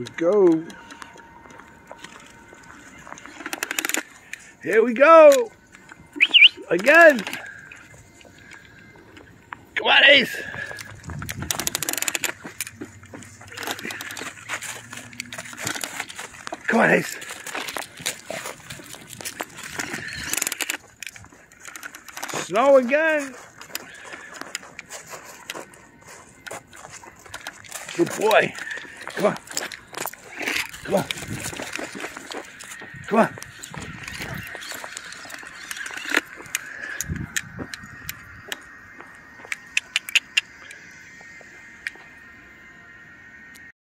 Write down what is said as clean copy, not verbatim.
we go. Here we go. Again. Come on, Ace. Come on, Ace. Snow again. Good boy. Come on. Come on. Come on.